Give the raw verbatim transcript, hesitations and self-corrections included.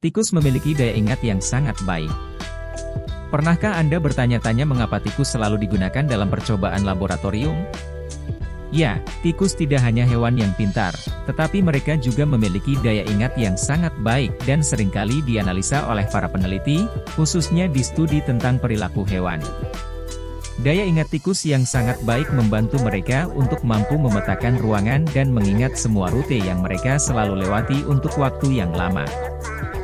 Tikus memiliki daya ingat yang sangat baik. Pernahkah Anda bertanya-tanya mengapa tikus selalu digunakan dalam percobaan laboratorium? Ya, tikus tidak hanya hewan yang pintar, tetapi mereka juga memiliki daya ingat yang sangat baik dan seringkali dianalisa oleh para peneliti, khususnya di studi tentang perilaku hewan. Daya ingat tikus yang sangat baik membantu mereka untuk mampu memetakan ruangan dan mengingat semua rute yang mereka selalu lewati untuk waktu yang lama.